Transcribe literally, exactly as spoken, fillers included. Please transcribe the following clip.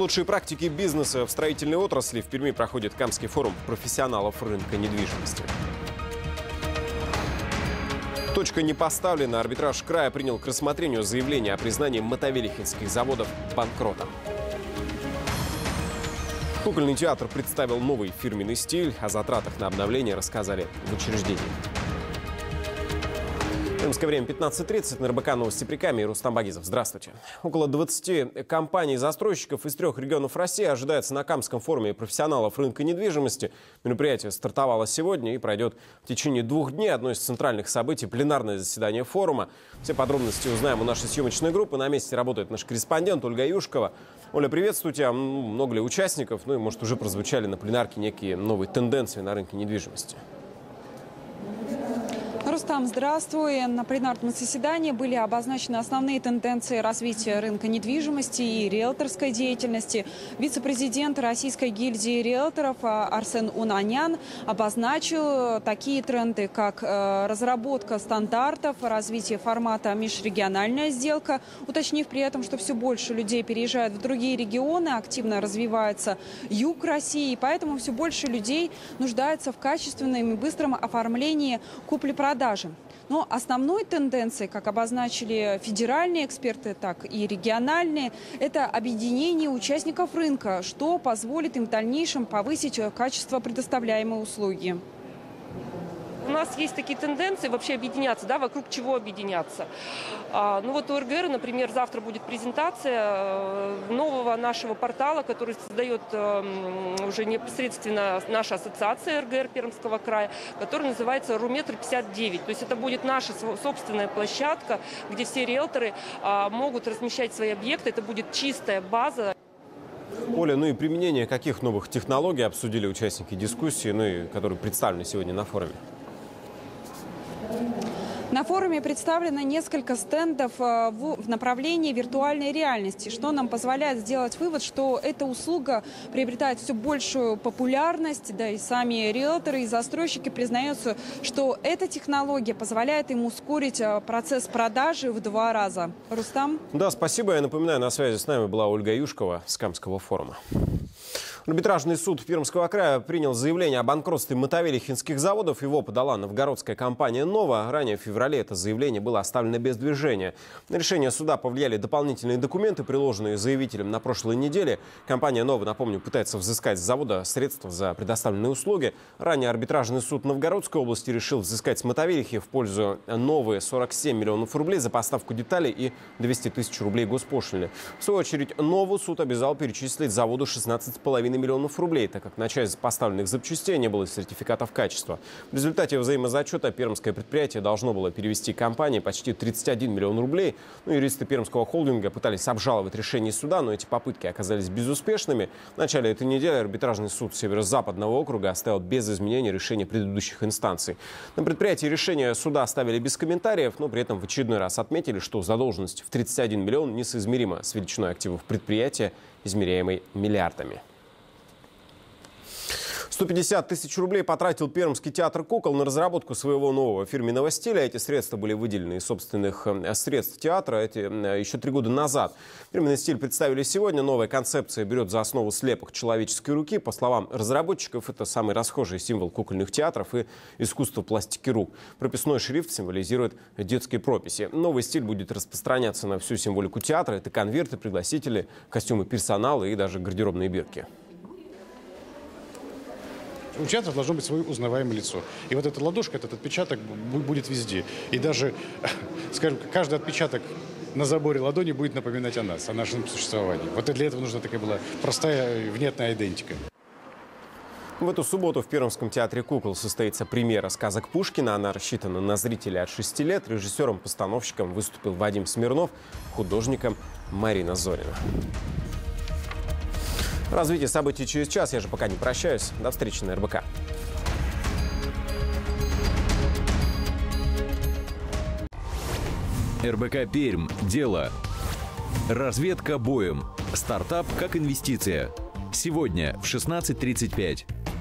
Лучшие практики бизнеса в строительной отрасли. В Перми проходит Камский форум профессионалов рынка недвижимости. Точка не поставлена. Арбитраж края принял к рассмотрению заявление о признании мотовилихинских заводов банкротом. Кукольный театр представил новый фирменный стиль. О затратах на обновление рассказали в учреждении. Пермское время пятнадцать тридцать. На эр бэ ка новости при камере. Рустам Багизов. Здравствуйте. Около двадцати компаний-застройщиков из трех регионов России ожидается на Камском форуме профессионалов рынка недвижимости. Мероприятие стартовало сегодня и пройдет в течение двух дней. Одно из центральных событий – пленарное заседание форума. Все подробности узнаем у нашей съемочной группы. На месте работает наш корреспондент Ольга Юшкова. Оля, приветствую тебя. Много ли участников? Ну и, может, уже прозвучали на пленарке некие новые тенденции на рынке недвижимости? Рустам, здравствуй. На пленарном заседании были обозначены основные тенденции развития рынка недвижимости и риэлторской деятельности. Вице-президент Российской гильдии риэлторов Арсен Унанян обозначил такие тренды, как разработка стандартов, развитие формата межрегиональная сделка, уточнив при этом, что все больше людей переезжают в другие регионы, активно развивается юг России, поэтому все больше людей нуждается в качественном и быстром оформлении купли-продажи. Но основной тенденцией, как обозначили федеральные эксперты, так и региональные, это объединение участников рынка, что позволит им в дальнейшем повысить качество предоставляемой услуги. У нас есть такие тенденции вообще объединяться, да, вокруг чего объединяться. А, ну вот у эр гэ эр, например, завтра будет презентация нового нашего портала, который создает э, уже непосредственно наша ассоциация эр гэ эр Пермского края, который называется Руметр пятьдесят девять. То есть это будет наша собственная площадка, где все риэлторы э, могут размещать свои объекты. Это будет чистая база. Оля, ну и применение каких новых технологий обсудили участники дискуссии, ну и которые представлены сегодня на форуме? На форуме представлено несколько стендов в направлении виртуальной реальности, что нам позволяет сделать вывод, что эта услуга приобретает все большую популярность, да и сами риэлторы и застройщики признаются, что эта технология позволяет им ускорить процесс продажи в два раза. Рустам? Да, спасибо. Я напоминаю, на связи с нами была Ольга Юшкова с Камского форума. Арбитражный суд Пермского края принял заявление о банкротстве мотовилихинских заводов. Его подала новгородская компания «Нова». Ранее в феврале это заявление было оставлено без движения. На решение суда повлияли дополнительные документы, приложенные заявителем на прошлой неделе. Компания «Нова», напомню, пытается взыскать с завода средства за предоставленные услуги. Ранее арбитражный суд Новгородской области решил взыскать с мотовилихи в пользу «Новы» сорок семь миллионов рублей за поставку деталей и двести тысяч рублей госпошлины. В свою очередь, «Нову» суд обязал перечислить заводу шестнадцать с половиной миллионов рублей, так как на часть поставленных запчастей не было сертификатов качества. В результате взаимозачета пермское предприятие должно было перевести компании почти тридцать один миллион рублей. Ну, юристы пермского холдинга пытались обжаловать решение суда, но эти попытки оказались безуспешными. В начале этой недели арбитражный суд Северо-Западного округа оставил без изменения решения предыдущих инстанций. На предприятии решение суда оставили без комментариев, но при этом в очередной раз отметили, что задолженность в тридцать один миллион несоизмерима с величиной активов предприятия, измеряемой миллиардами. сто пятьдесят тысяч рублей потратил Пермский театр кукол на разработку своего нового фирменного стиля. Эти средства были выделены из собственных средств театра эти, еще три года назад. Фирменный стиль представили сегодня. Новая концепция берет за основу слепок человеческой руки. По словам разработчиков, это самый расхожий символ кукольных театров и искусства пластики рук. Прописной шрифт символизирует детские прописи. Новый стиль будет распространяться на всю символику театра. Это конверты, пригласители, костюмы персонала и даже гардеробные бирки. У театра должно быть свое узнаваемое лицо. И вот эта ладошка, этот отпечаток будет везде. И даже, скажем, каждый отпечаток на заборе ладони будет напоминать о нас, о нашем существовании. Вот и для этого нужна такая была простая, внятная идентика. В эту субботу в Пермском театре кукол состоится премьера сказок Пушкина. Она рассчитана на зрителей от шести лет. Режиссером-постановщиком выступил Вадим Смирнов, художником Марина Зорина. Развитие событий через час. Я же пока не прощаюсь. До встречи на эр бэ ка. эр бэ ка Пермь. Дело. Разведка боем. Стартап как инвестиция. Сегодня в шестнадцать тридцать пять.